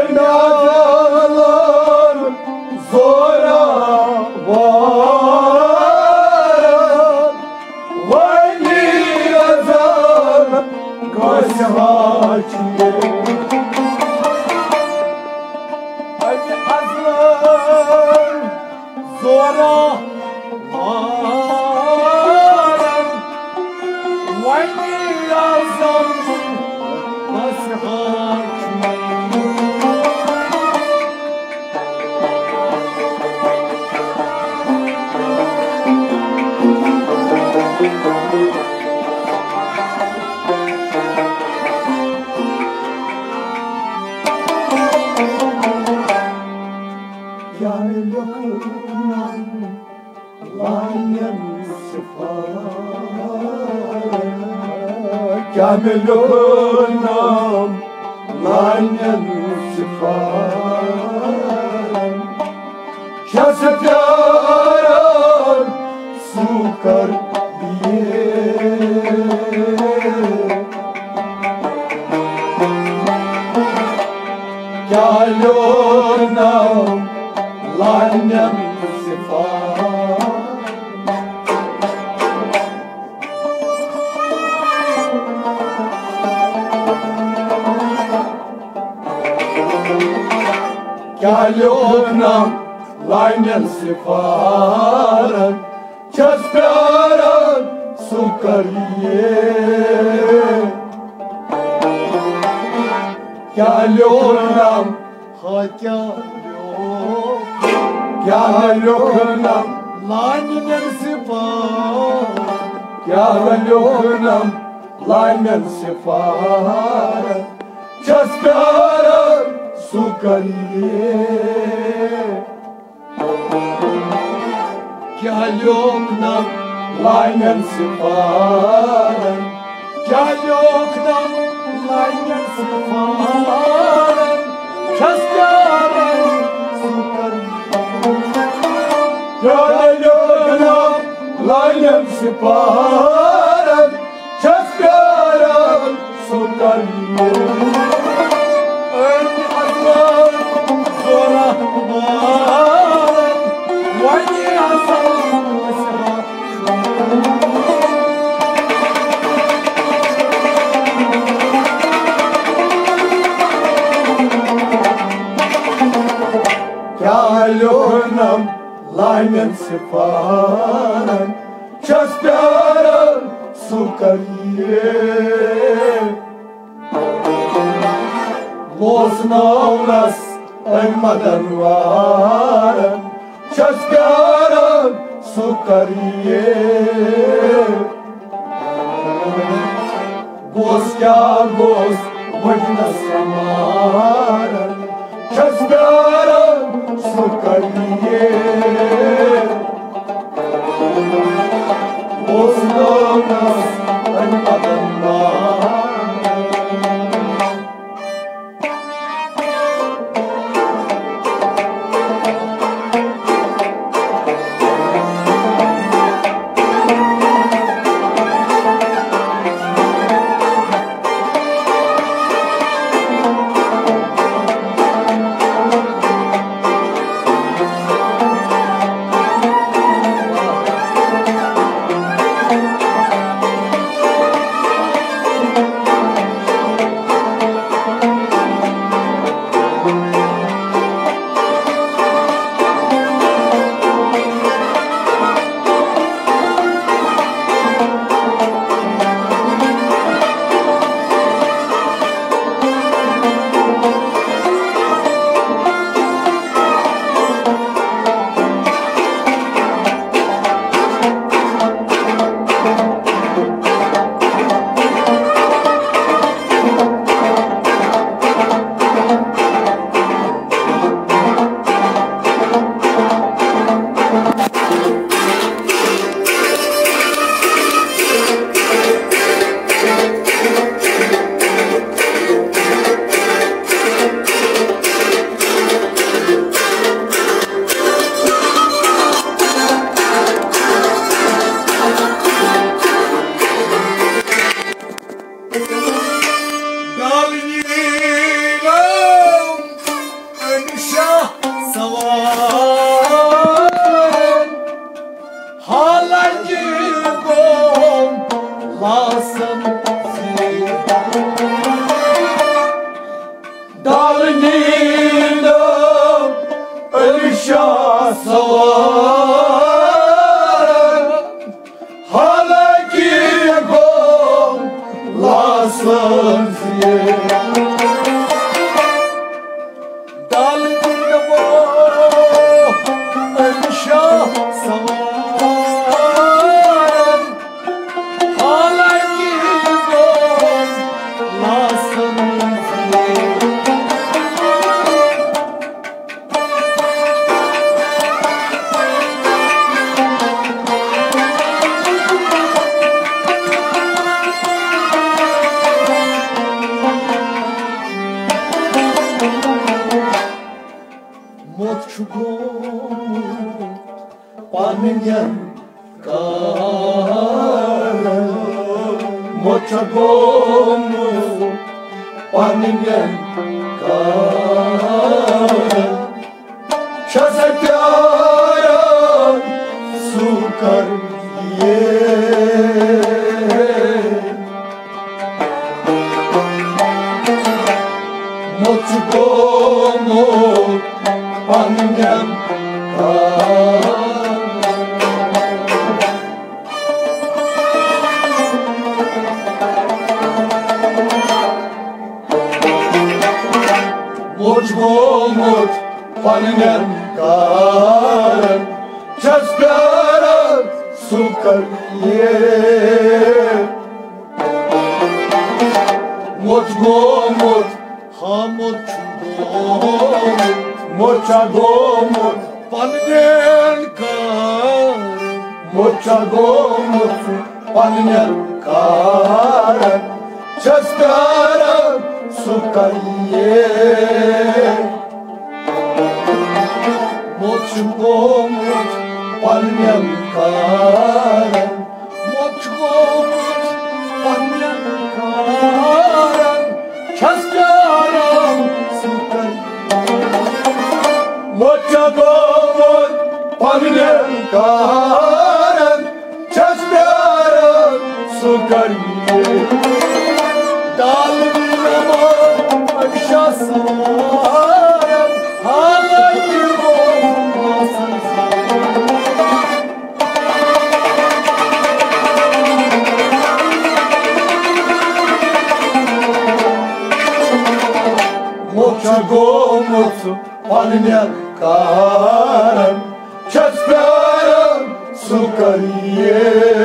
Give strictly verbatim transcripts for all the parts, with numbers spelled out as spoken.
dünyalar zora var. Vali azan kaçmaçlı. Vali azan zora var. Vali azan kaçmaçlı. Kamilunam lanyan sifan Kase pyaran sukar diye Kamilunam lanyan sifan Kalonam lanyan sifaran Kasparan sukariye Kalonam hakalok Kalonam lanyan sifaran Kalonam lanyan sifaran Kasparan sukariye Kalonam lanyan sifaran Kalonam lanyan sifaran Kasparan sukariye Kalonam lanyan sifaran Kasparan sukariye Kalonam lanyan sifaran Kasparan sukariye Losnaunas emmadan varan Kasparan sukariye Goska gos vajna samaran Kasparan sukariye Losnaunas emmadan varan Dalnina Elisha Savar Halaki Gom Lasanziye Dalnina Elisha Savar Halaki Gom Lasanziye Paninyan kara mocha gomu paninyan kara chase pyara sukar ye mocha gomu paninyan kara Moch paninyan karan chaskaran sukar ye Moch gomot hamot gomot mocha gomot paninyan karan mocha gomot paninyan karan chaskaran sukar ye Moch gomot paninyan karan moch gomot paninyan karan chaskaran sukar moch gomot paninyan karan chaskaran sukar dal dilama Elisha Savar halaki Mocha gomot paninyan karan chaskaran sukar ye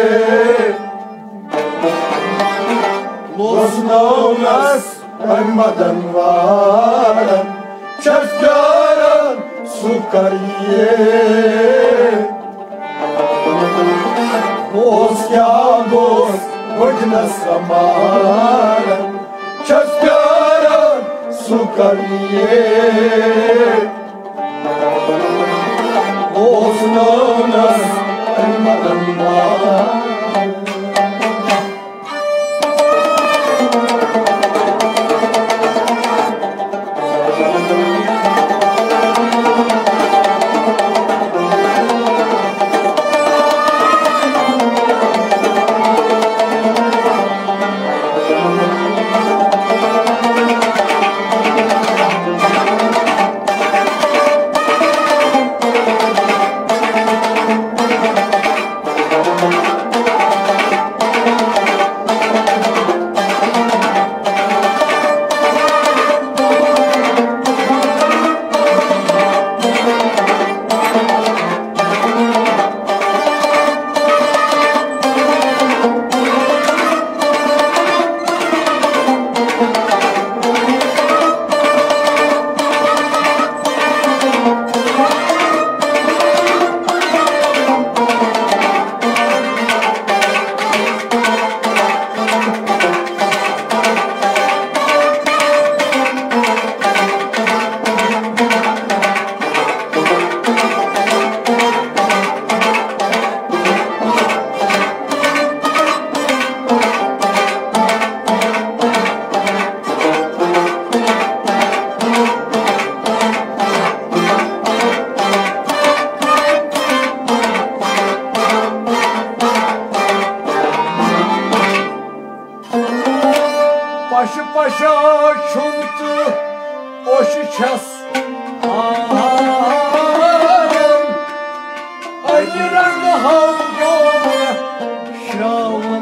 Los naunas armadan varan chaskaran sukar ye Los yagos vajna samaran chaskaran sukar ye Los naunas armadan varan başı kes ağlarım aynı rengde havlu şalım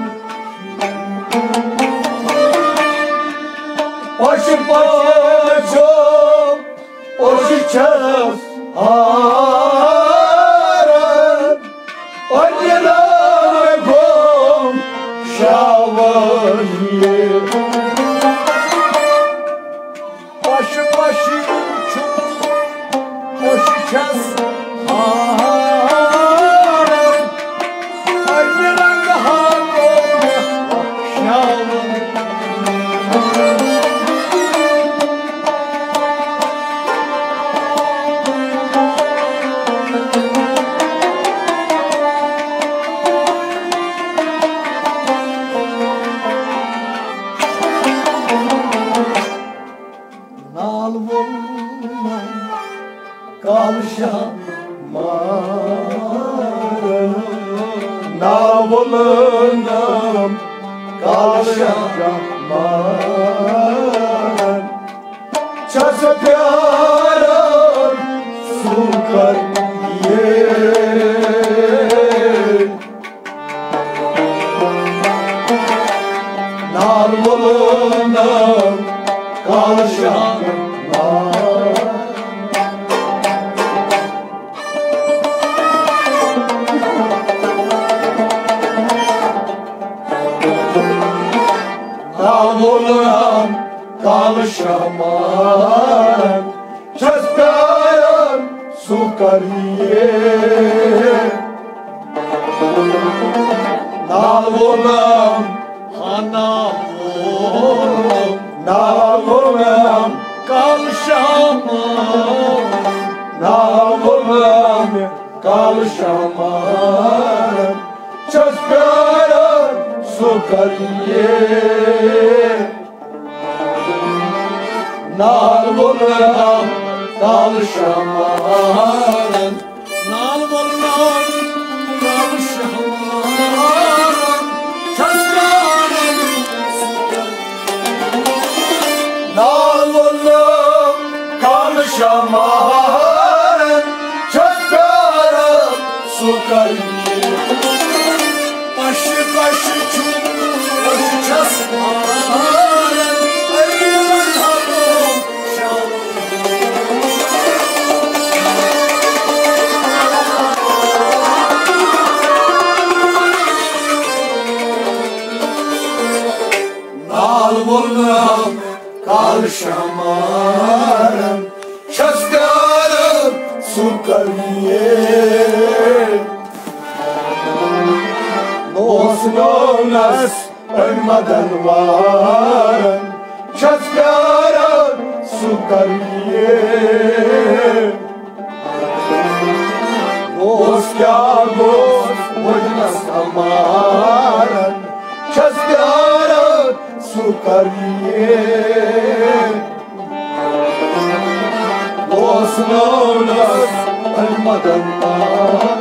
başı başı başı kes ağlarım aynı rengde şalım başı başı çok başı kes ağlarım aynı rengde havlu şalım Kavşamarım Navulunum Kavşamarım Çarşı pyaram Sukar yer Navulunum Kavşamarım Navulunum kavşamarım Çözpeyem sukar yer Navulunum hanavulunum Navulunum kavşamarım Navulunum kavşamarım Çözpeyem sukar yer Nalvurlam kavşamarım Nalvurlam kavşamarım Çözpeyem Nalvurlam kavşamarım Çözpeyem sukar yer Başı başı çok başı kes ağlarım Ayrılan havlum şalım Nalvurlam kavşamarım Çözpeyem sukar yer Osnonas ölmeden varım Çözpeyem sukar yer Oskagos Vojnas amarım Çözpeyem sukar yer Osnonas ölmeden varım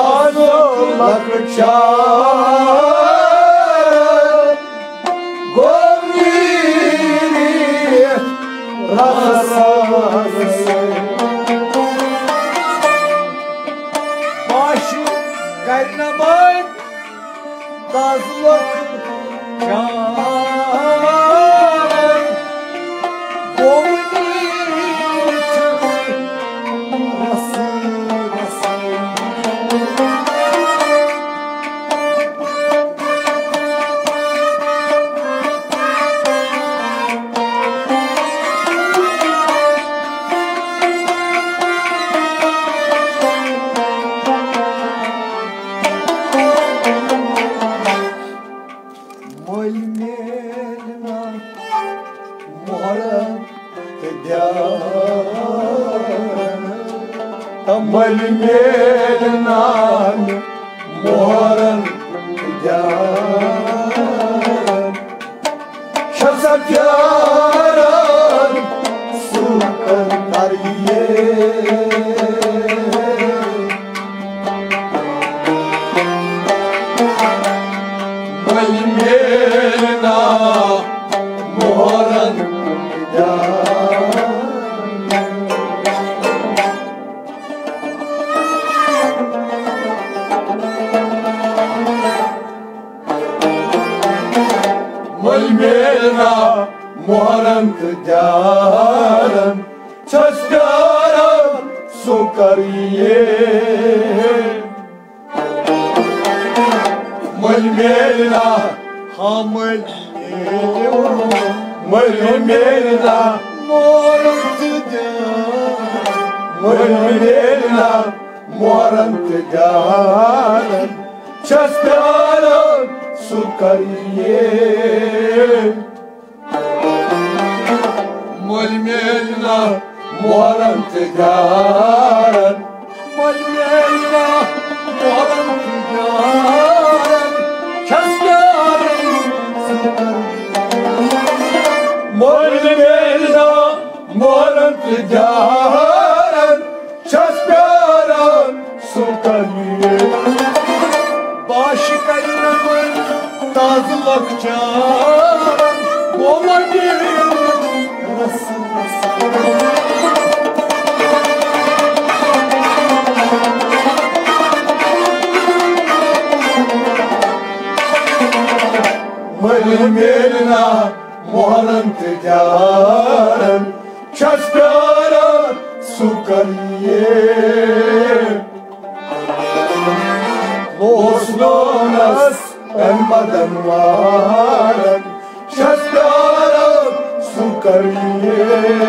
Azulakça Govniri Rasarası Başı kaynamay Azulakça Malmenan moran jaran Şazak yaran sultan tariye Malmenan moran jaran Malmena moran jaran Çaşkaran sukariye Malmena Hamil Malmena moran Malmena moran jaran Çaşkaran sukariye Malmena moran jaran Malmena moran jaran Çaşkaran Malmena moran jaran Çaşkaran sukariye Başı kaynamay Azulakça Govniri Malmena moran jaran Çaşkaran sukariye Los lonas elmadan varan Çaşkaran sukariye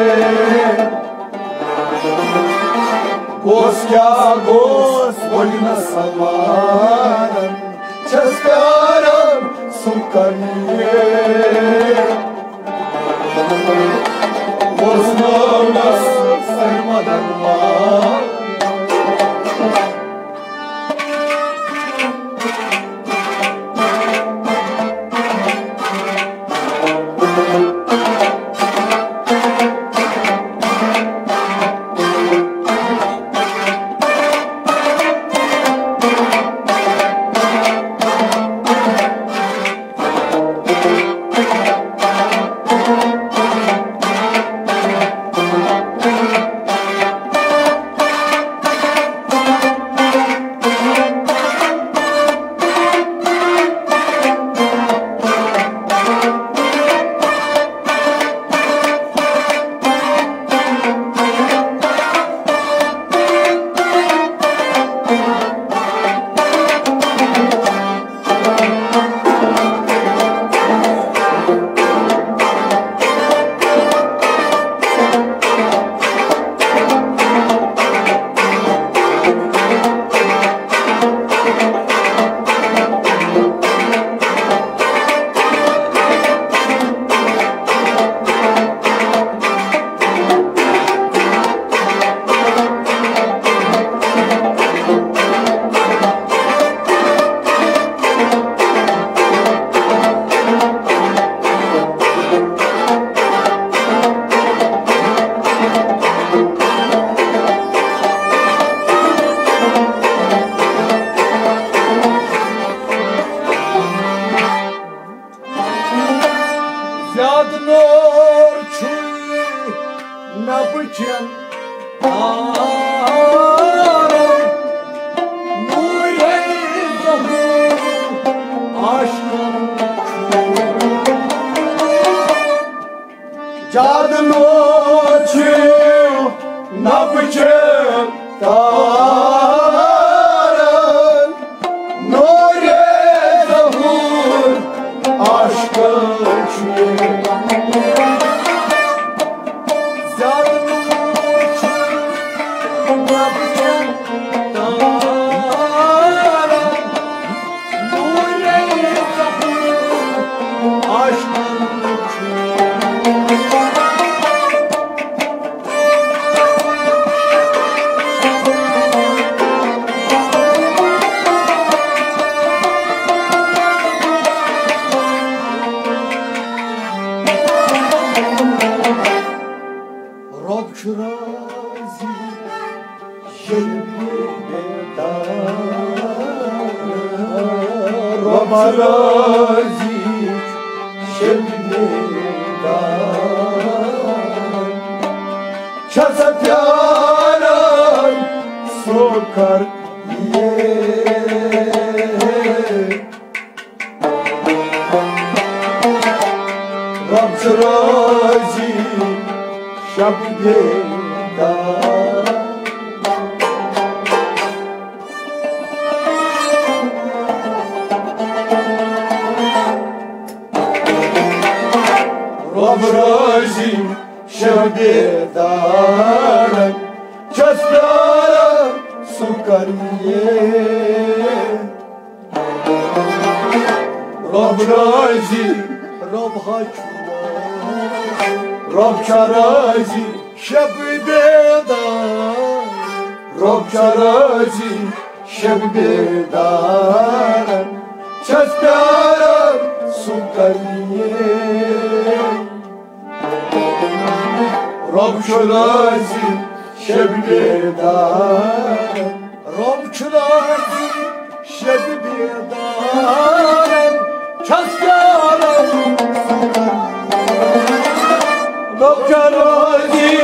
Gosya gos volina savaran Çaşkaran sukariye Los lonas elmadan varan ночи на пече tarın Nure zahur aşkın çiğ Разить şebneden Çasa pyaran sokar ye Rabç razit şebneden Образим шабедаром, частаром сукарье. Образим рабхачура, рабчарази шабедар, рабчарази шабедаром, частаром сукарье. Robçulazi şebnedan Robçulazi şebnedan Çaskaran Robçulazi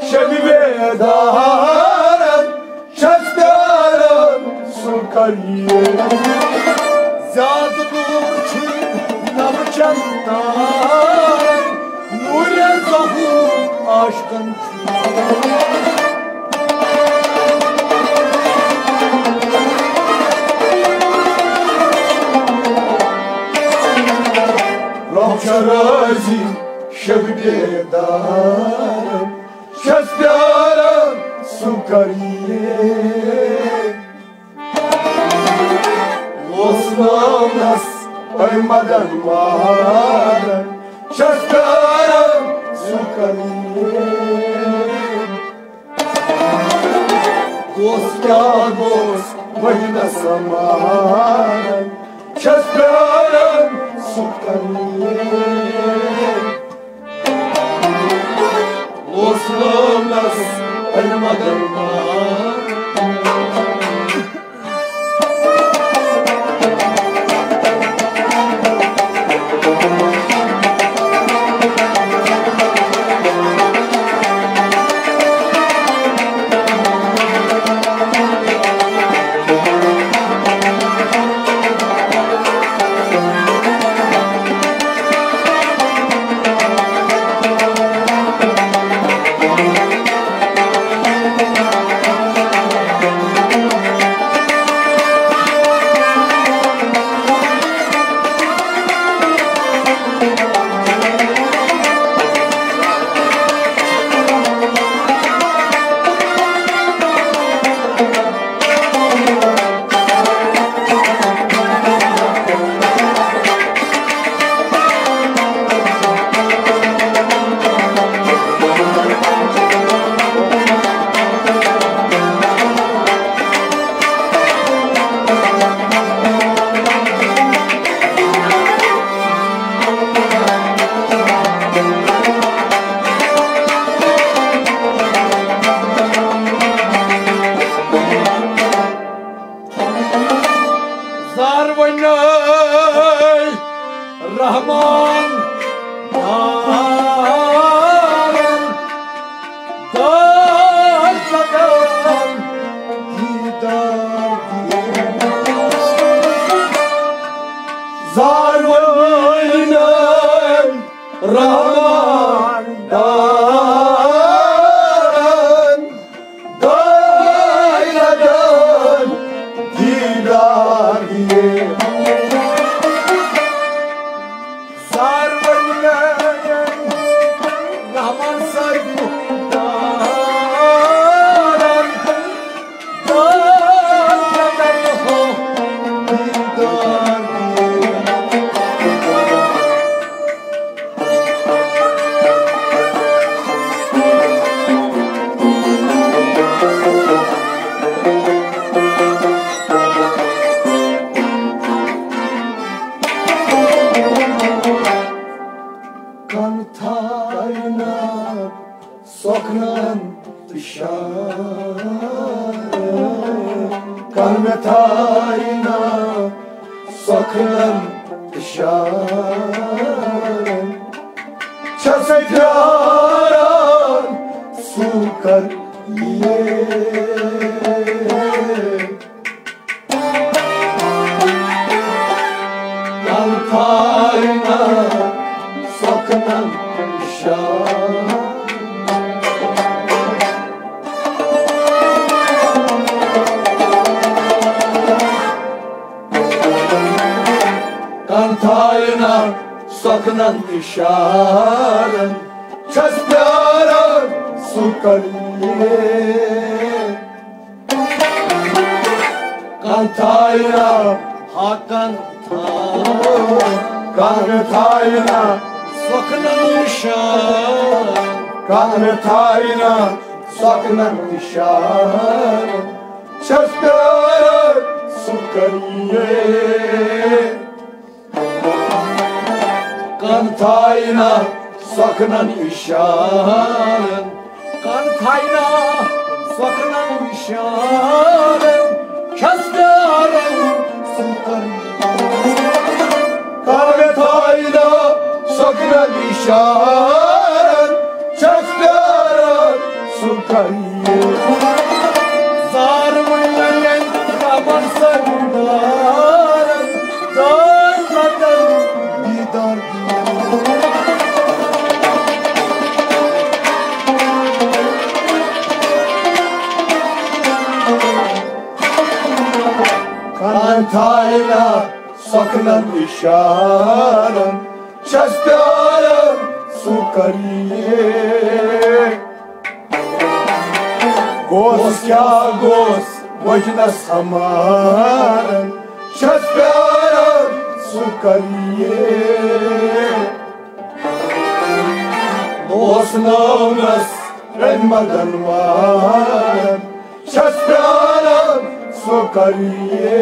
şebnedan Çaskaran Sukariye Zad burçi namçandan Nure zahur aşkın Rahçarazi şebnedan Şaspyaran sukariye Osmanlas aymadan varan Şaspyaran sukariye Goskyagos vajna samaran Şaspyaran sukariye Osmanlas aymadan varan Zarvanay Rahman Naran Dar sakal Gidar Zarvanay Rahman Naran दीदार Kantayna soknan dışarı Kalmetayna soknan dışarı Çase pyaran sukar ye Kantayna soknan dışarı Kantayna soknan dışarı Ças pyaran sukariye Kantayna hakan Kantayna soknan dışarı Kantayna soknan dışarı Ças pyaran sukariye Kantayna sakınan işarın Kantayna sakınan işarın Kestarın sultan Kantayna sakınan işarın Kestarın sultan Zarmıyen kaman sarıdarın Darladan didar Kantayna sakınan işarın Çestarın sukariye Gos kya gos vajna samarın Çestarın sukariye Gos navnas renmadan varın Çestarın sukariye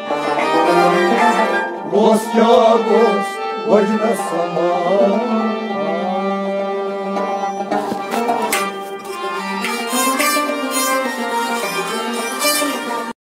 Gos kya gos vajna samarın